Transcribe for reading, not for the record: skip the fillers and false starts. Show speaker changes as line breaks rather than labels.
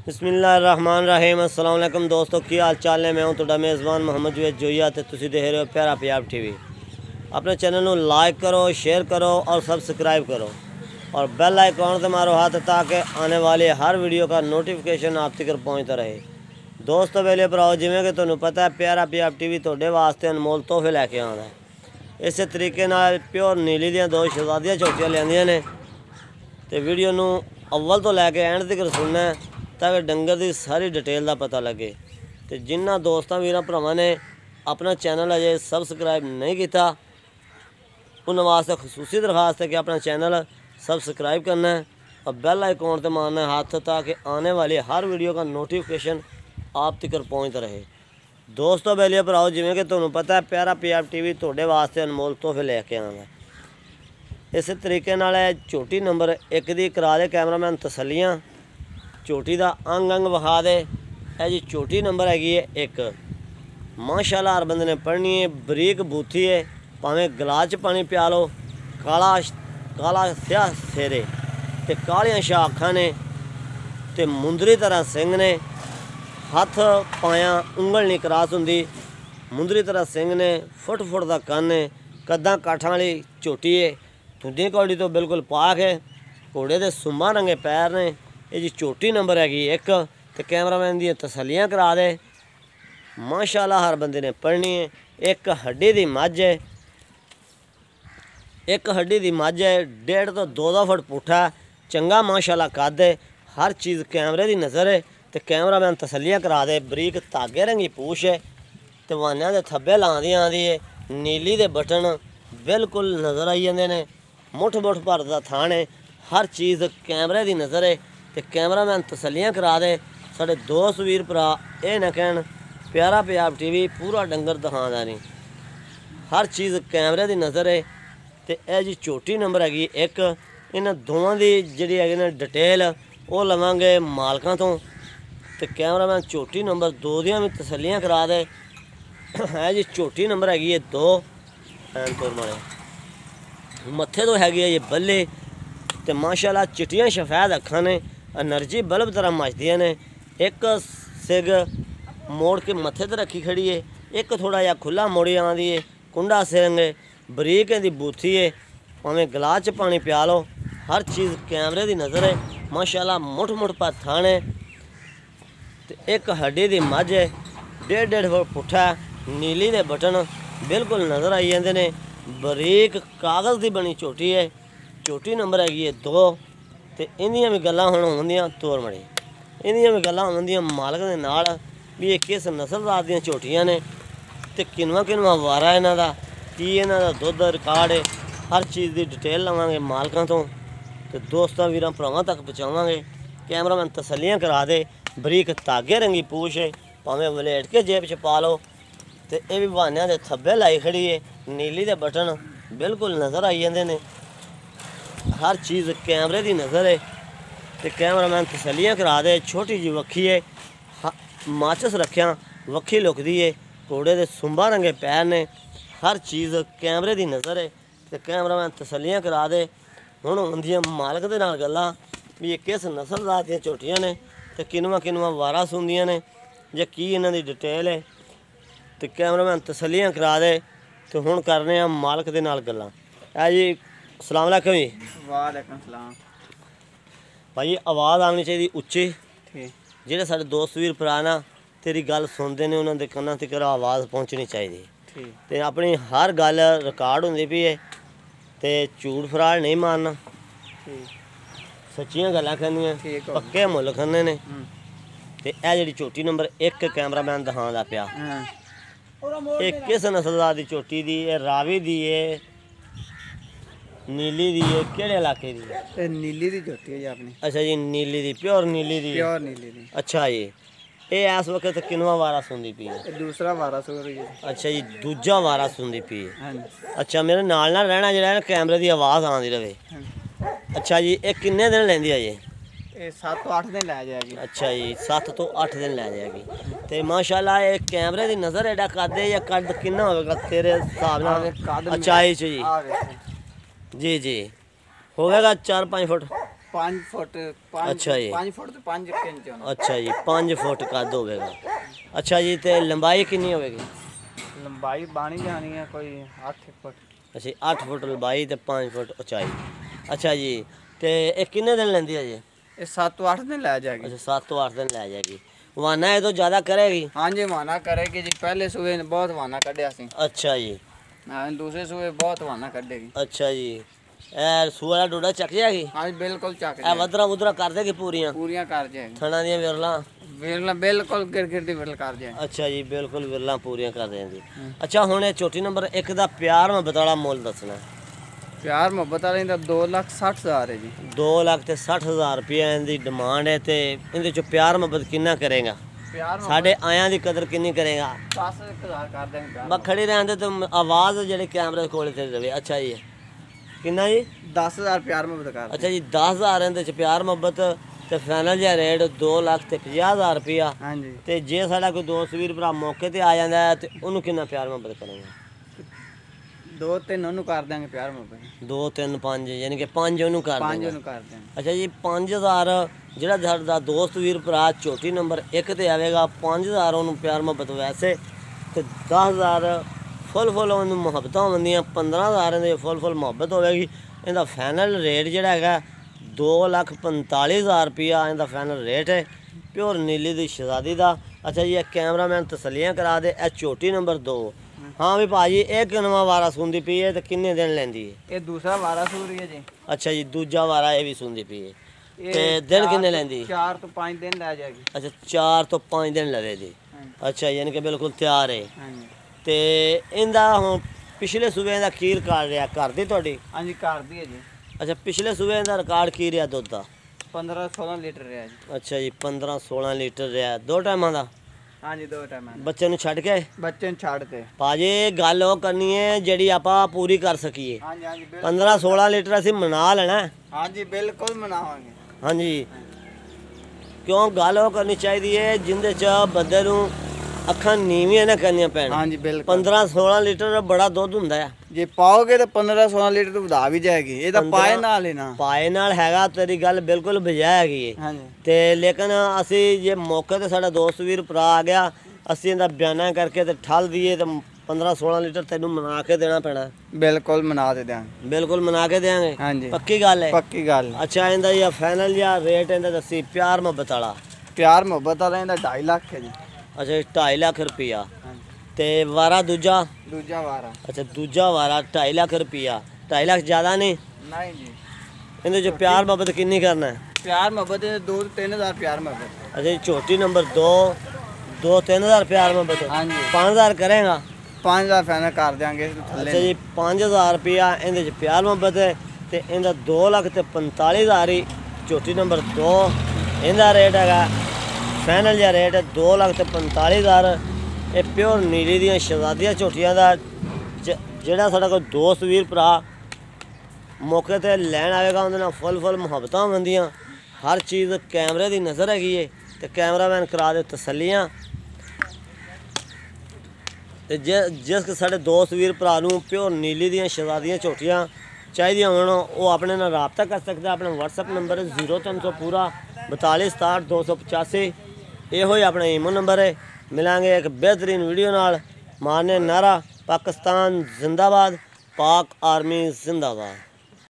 बिस्मिल्लाहिर्रहमानिर्रहीम। अस्सलाम वालेकुम दोस्तों, की हाल चाल है। मैं हूं तुहाडा मेज़बान मोहम्मद जवेद जोईया ते तुसीं देख रहे हो प्यारा पंजाब टीवी। अपने चैनल को लाइक करो, शेयर करो और सब्सक्राइब करो और बेल आइकॉन से मारो हाथ ताकि आने वाली हर वीडियो का नोटिफिकेशन आप तक पहुँचता रहे। दोस्तों वेले भराओ, जिमें कि तुहानूं पता है प्यारा पंजाब टीवी तुहाडे वास्ते अनमोल तोहफे लैके आउंदा है। इस तरीके नाल प्योर नीली दियां दो शहजादियां झोटियां लिआंदियां ने ते वीडियो नूं अव्वल तो लैके एंड तक सुनना है ताकि डंगर की सारी डिटेल का पता लगे। तो जिन्होंने दोस्तों वीर भरावां ने अपना चैनल अजे सबसक्राइब नहीं किया उन्होंने वास्ते खसूसी दरखास्त है कि अपना चैनल सबसक्राइब करना है और बेल आइकॉन पर मारना है हाथ ताकि आने वाली हर वीडियो का नोटिफिकेशन आप तक पहुँचता रहे। दोस्तों बेलिए भराओ, जिमें कि तुहानूं पता है प्यारा पंजाब टीवी तुहाडे वास्ते अनमोल तोहफे लैके आउंदा है। इस तरीके नाल झोटी नंबर 1 दी करा दे कैमरामैन तसल्लियां, झोटी का अंग अंग विखा दे। है जी झोटी नंबर हैगी है 1। माशाल्लाह हर बंदे ने पढ़नी है, बरीक बूथी है, भावें गिलास च पानी पिया लो। काला काला स्याह सेरे ते कालियां शाखां ने ते मुंदरी तरह सिंह ने। हथ पाया उंगल नहीं क्रॉस होंदी, मुंदरी तरह सिंह ने। फुट का कन्न है, कद्दां काठां वाली झोटी है। धुंदी कौड़ी तो बिल्कुल पाक है। घोड़े के सुम्मा रंगे पैर ने। ये जी झोटी नंबर हैगी 1 तो कैमरामैन दी तसल्लियां करा दे। माशाल्लाह हर बंदे ने पढ़नी है। एक हड्डी दी मझ है, एक हड्डी दी मझ है। 1.5 तो 2 फुट पुट्ठा है, चंगा माशाल्लाह कद है। हर चीज़ कैमरे की नज़र है तो कैमरामैन तसल्लियां करा दे। बरीक धागे रंगी पूछ है तो वानिया के थब्बे लाँदी आँदी है। नीली दे बटन बिल्कुल नज़र आई जाते हैं। मुठ मुठ भर दा थान है। हर चीज़ कैमरे की नज़र है तो कैमरामैन तसल्लियां करा दे। साढ़े दोस्त वीर भरा ये ना कहन प्यारा पंजाब टीवी पूरा डंगर दिखांदा नहीं, हर चीज़ कैमरे की नज़र है। तो यह जी झोटी नंबर हैगी 1। इन्हां दोवां दी जिहड़ी हैगी ना डिटेल वो लवांगे मालकां तो। तो कैमरामैन झोटी नंबर 2 दियां भी तसल्लियां करा दे। है जी झोटी नंबर हैगी है 2। मत्थे तो हैगी है ये बल्ले तो माशाल्लाह चिट्टियां सफेद अखां ने, एनर्जी बल्ब तरह मचदियां ने। एक सिग मोड़ के मत्थे ते रखी खड़ी है, एक थोड़ा जिहा खुला मोड़ी आँदी है। कुंडा सिंग है, बरीक दी बूथी है, भावें गिलास च पानी पिया लो। हर चीज़ कैमरे की नज़र है। माशाल्लाह मुठ मुठ पर थान है तो एक हड्डी दी मझ है। 1.5 फुट पुट्ठा है। नीली दे बटन बिल्कुल नज़र आई जाते हैं। बरीक कागज़ की बनी झोटी है। झोटी नंबर हैगी है 2 तो इंदियां भी गल्लां हुण होंदियां तोर मड़ी। इंदियां भी गल्लां होंदियां मालक दे नाल भी ये किस नस्लदार दियां झोटियां ने ते किनवा किनवा वारा इन्हां दा, की इन्हां दा दुध रिकॉर्ड है। हर चीज़ की डिटेल लवांगे मालकां तो दोस्तां वीरां भरावां तक पहुँचावांगे। कैमरामैन तसल्लियां करा दे। बरीक धागे रंगी पूछ है, भावें वलेट के जेब च पा लो। तो यह भी बहानियां दे थब्बे लाई खड़ी है। नीली दे बटन बिल्कुल नज़र आई जाते हैं। हर चीज़ कैमरे की नज़र है तो कैमरामैन तसल्लियां करा दे। छोटी जी वक्खी है, माचस रखिया वक्खी लुकदी है। घोड़े के सुंबा रंगे पैर ने। हर चीज़ कैमरे की नज़र है तो कैमरामैन तसल्लियां करा दे। हुण होंदियां मालक दे नाल गल्लां भी ये किस नस्लदार दियां झोटियां ने तो किनवा किनवा वारा सुनदियां ने जे की इन्हां दी डिटेल है तो कैमरामैन तसल्लियां करा दे। तो हुण करने आ मालक दे नाल गल्लां। है जी अस्सलाम वालेकुम जी।
वालेकुम सलाम
भाई आवाज़ आनी चाहिए उच्ची। जेह्ड़े साढ़े दोस्त वीर भरा ना तेरी गल सुनते हैं उन्होंने कन्नां तक आवाज़ पहुँचनी चाहिए। तो अपनी हर गल रिकॉर्ड होंदी पई है तो झूठ फराड नहीं मारना, सच्चियां गल्लां करनियां, पक्के मुल करने ने। तो यह जी झोटी नंबर 1 कैमरामैन दिखांदा पिया ये किस नस्लदार दी झोटी दी है? रावी दी है, नीली दी है, केड़े इलाके दी है?
नीली दी झोटी है जी अपनी।
अच्छा जी नीली दी, प्योर नीली दी।
प्योर नीली दी।
अच्छा जी ये इस वक्त किनवा वारा सुनती पी है?
दूसरा वारा सुन रही है।
अच्छा जी दूजा वारा सुनती पी है।
हाँ जी।
अच्छा मेरे नाल ना रहना जो कैमरे की आवाज़ आती रहे। अच्छा जी ये किन्ने दिन लेंदी है जी?
7 तो 8 दिन लै जाएगी।
अच्छा जी 7 तो 8 दिन लै जाएगी। तो माशाल्लाह ये कैमरे की नज़र एडा कद है या कद किन्ना होगा तेरे हिसाब नाल? अच्छा जी जी जी होगा 4-5 फुट।
5 फुट
अच्छा जी।
5 फुट तो 5 इंच होना।
अच्छा जी 5 फुट कद होगा। अच्छा जी तो लंबाई कितनी होगी?
लंबाई बानी जानी है कोई 8 फुट।
अच्छा 8 फुट लंबाई तो 5 फुट ऊंचाई। अच्छा जी तो ये कितने दिन लेंदी है जी?
ये 7 तो 8 दिन लै जाएगी।
अच्छा 7 तो 8 दिन लै जाएगी। वाना है तो ज़्यादा करेगी?
हाँ जी वाना करेगी जी, पहले सूबे ने बहुत वाना कढ़िया सी।
अच्छा जी।
हाँ दूसरे सूबे बहुत वाना कढ़ेगी।
अच्छा जी ए सूआ दा डोडा चक जाएगी?
हाँ जी बिल्कुल चक
ए वदरा वुदरा कर देगी पूरियां?
पूरियां कर जाएगी।
थना दियां विरला?
विरला बिल्कुल गिर दी विरल कर जाएगी।
अच्छा जी बिल्कुल विरला पूरियां कर देंगी। अच्छा हुण ये छोटी नंबर 1 दा प्यार मोहब्बत वाला मुल दसना।
प्यार मोहब्बत वाले दा 2,60,000 है जी।
2,60,000 रुपया इनकी डिमांड है। तो इहदे चो प्यार मोहब्बत कितना करेगा?
प्यार
साढ़े आयां की कदर कितनी करेगा?
10,000 कर देंगे प्यार।
बस खड़ी रहने तो आवाज़ जेह्ड़ी कैमरे कोल ते रवे। अच्छा जी कितना जी?
10,000 प्यार मोहब्बत कर।
अच्छा जी 10,000 इहदे च प्यार मोहब्बत ते फाइनल जिहा रेट 2,50,000 रुपया।
हाँ जी
ते जे साडा कोई दोस्त वीर भरा मौके ते आ जांदा है ते उहनूं कितना प्यार मोहब्बत करेंगे?
2-3 ਉਹਨੂੰ ਕਰ ਦਾਂਗੇ ਪਿਆਰ ਮੁਹੱਬਤ।
2 3 5 ਯਾਨੀ ਕਿ 5 ਉਹਨੂੰ ਕਰ
5
ਦੇਂਗੇ।
ਉਹਨੂੰ ਕਰ ਦਾਂਗੇ।
ਅੱਛਾ ਜੀ 5000 ਜਿਹੜਾ ਸਾਡਾ ਦੋਸਤ ਵੀਰ ਭਰਾ ਛੋਟੀ ਨੰਬਰ 1 ਤੇ ਆਵੇਗਾ 5000 ਉਹਨੂੰ ਪਿਆਰ ਮੁਹੱਬਤ ਵੈਸੇ ਤੇ 10000 ਫੁੱਲ ਉਹਨੂੰ ਮੁਹੱਬਤਾਂ ਹੁੰਦੀਆਂ 15000 ਦੇ ਫੁੱਲ ਮੁਹੱਬਤ ਹੋਵੇਗੀ। ਇਹਦਾ ਫਾਈਨਲ ਰੇਟ ਜਿਹੜਾ ਹੈਗਾ 2,45,000 रुपया ਇਹਦਾ ਫਾਈਨਲ ਰੇਟ ਹੈ ਪਿਓਰ ਨੀਲੀ ਦੀ ਸ਼ਹਿਜ਼ਾਦੀ ਦਾ। ਅੱਛਾ ਜੀ ਇਹ ਕੈਮਰਾਮੈਨ ਤਸੱਲੀਆਂ ਕਰਾ ਦੇ। ਇਹ ਛੋਟੀ ਨੰਬਰ 2। हाँ भी भाजी एक नवा वारा सुनती पी है तो किन्ने दिन लेंदी है?
ये दूसरा वारा सूर रही है जी।
अच्छा जी दूजा वारा ये भी सुनती पी है ते दिन किन्ने लेंदी?
4 तो 5 दिन लै जाएगी।
अच्छा 4 तो 5 दिन लगेगी। अच्छा यानी कि बिल्कुल तैयार है।
हाँ जी
ते इंदा हुण पिछले सूबे दा की रिकॉर्ड रहा कर दी तुहाडी?
हाँ जी कर दी है जी।
अच्छा पिछले सूबे दा रिकॉर्ड की रहा दुध दा?
15-16 लीटर रहा जी।
अच्छा जी 15-16 लीटर रहा 2 टाइमां दा?
हाँ जी 2 टाइम
बच्चे नूं छड्ड के?
बच्चे ਨੂੰ ਛੱਡ ਤੇ।
भाजी गल ਉਹ करनी है ਜਿਹੜੀ ਆਪਾਂ पूरी कर सकीए।
हाँ जी हाँ जी
15-16 लीटर ਅਸੀਂ ਮਨਾ ਲੈਣਾ।
हाँ जी बिल्कुल मनावांगे।
हाँ जी क्यों गल वो करनी चाहिए है जिंदे च बंदे नूं अखां नीवियां ना करनियां पैण।
हाँ जी बिल्कुल
15-16 लीटर बड़ा दुੱਧ ਹੁੰਦਾ ਹੈ।
ਜੇ ਪਾਓਗੇ ਤਾਂ 15-16 ਲੀਟਰ ਤੋਂ ਵਧਾ ਵੀ ਜਾਏਗੀ। ਇਹ ਤਾਂ ਪਾਏ ਨਾਲ ਹੀ ਨਾ।
ਪਾਏ ਨਾਲ ਹੈਗਾ ਤੇਰੀ ਗੱਲ ਬਿਲਕੁਲ ਬਜਾ ਹੈਗੀ ਹੈ।
ਹਾਂਜੀ
ਤੇ ਲੇਕਿਨ ਅਸੀਂ ਜੇ ਮੌਕੇ ਤੇ ਸਾਡਾ ਦੋਸਤ ਵੀਰ ਭਰਾ ਆ ਗਿਆ ਅਸੀਂ ਇਹਦਾ ਬਿਆਨਾ ਕਰਕੇ ਤੇ ਠੱਲ ਦਈਏ ਤਾਂ 15-16 ਲੀਟਰ ਤੈਨੂੰ ਮਨਾ ਕੇ ਦੇਣਾ ਪੈਣਾ।
ਬਿਲਕੁਲ ਮਨਾ ਦੇ ਦਿਆਂਗੇ।
ਬਿਲਕੁਲ ਮਨਾ ਕੇ ਦੇਾਂਗੇ।
ਹਾਂਜੀ
ਪੱਕੀ ਗੱਲ ਹੈ?
ਪੱਕੀ ਗੱਲ।
ਅੱਛਾ ਇਹਦਾ ਜਾਂ ਫਾਈਨਲ ਜਾਂ ਰੇਟ ਇਹਦਾ ਦੱਸੀ ਪਿਆਰ ਮੁਹੱਬਤ ਵਾਲਾ?
ਪਿਆਰ ਮੁਹੱਬਤ ਵਾਲਾ ਇਹਦਾ 2.5 ਲੱਖ ਹੈ ਜੀ।
ਅੱਛਾ 2.5 ਲੱਖ ਰੁਪਇਆ।
ਹਾਂਜੀ
ਤੇ ਵਾਰਾ ਦੂਜਾ?
ਦੂਜਾ ਵਾਰਾ।
अच्छा दूजा वारा 2.5 लाख रुपया। 2.5 लाख ज़्यादा नहीं?
नहीं जी
इन्हें जो प्यार मोहब्बत कितनी करना है?
प्यार मोहब्बत 2-3,000 प्यार मोहब्बत।
अच्छा जी छोटी नंबर 2-3,000 प्यार मोहब्बत।
हाँ जी
5,000 करेगा?
5,000 फाइनल कर देंगे।
अच्छा जी 5,000 रुपया इन्हें प्यार मोहब्बत है तो इनका 2,45,000 ही छोटी नंबर 2 इनका रेट है। फाइनल जहा रेट है 2,45,000। ये प्योर नीली दी शहजादियां झोटियां दा ਜਿਹੜਾ ਸਾਡਾ ਕੋਈ ਦੋਸਤ ਵੀਰ ਭਰਾ ਮੌਕੇ ਤੇ ਲੈਣ ਆਵੇਗਾ ਉਹਦੇ ਨਾਲ ਫੁੱਲ ਮੁਹੱਬਤਾਂ ਹੁੰਦੀਆਂ। ਹਰ ਚੀਜ਼ ਕੈਮਰੇ ਦੀ ਨਜ਼ਰ ਹੈਗੀ ਏ ਤੇ ਕੈਮਰਾਮੈਨ ਕਰਾ ਦੇ ਤਸੱਲੀਆਂ। ਤੇ ਜਿਸ ਸਾਡੇ ਦੋਸਤ ਵੀਰ ਭਰਾ ਨੂੰ ਪਿਓਰ ਨੀਲੀ ਦੀਆਂ ਸ਼ਹਿਜ਼ਾਦੀਆਂ ਝੋਟੀਆਂ ਚਾਹੀਦੀਆਂ ਹੋਣ ਉਹ ਆਪਣੇ ਨਾਲ ਰਾਬਤਾ ਕਰ ਸਕਦਾ। ਆਪਣਾ WhatsApp ਨੰਬਰ 0300 ਪੂਰਾ 42 67 285 ਇਹੋ ਹੀ ਆਪਣਾ ਈਮੋ ਨੰਬਰ ਹੈ। मिलांगे एक बेहतरीन वीडियो नाल। मारने नारा पाकिस्तान जिंदाबाद, पाक आर्मी जिंदाबाद।